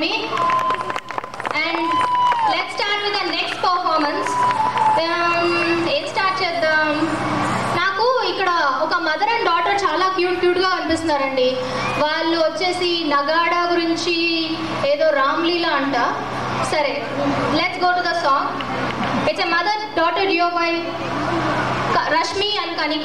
Academy. And let's start with the next performance. ఏం start చేద్దాం? నాకు ఇక్కడ ఒక మదర్ అండ్ డాటర్ చాలా క్యూట్గా కనిపిస్తున్నారండి. వాళ్ళు వచ్చేసి నగాడా గురించి ఏదో రామ్లీలా అంట. సరే, let's go to the song. It's a mother daughter duet by Rashmi and Kanika.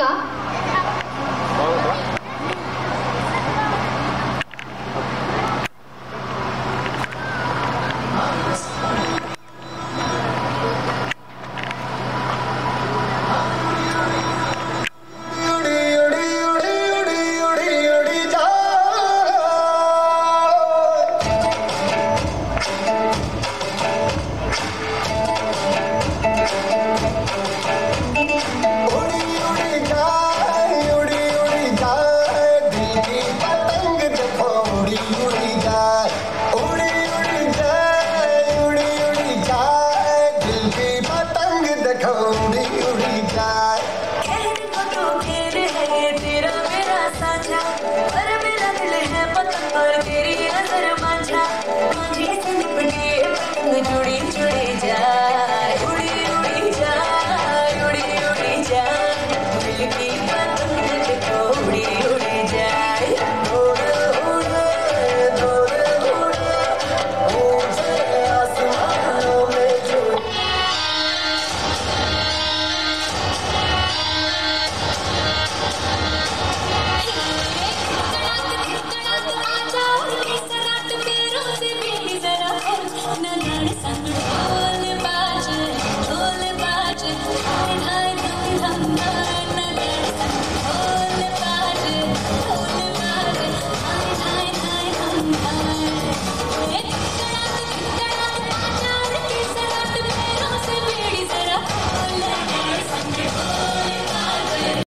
Sandu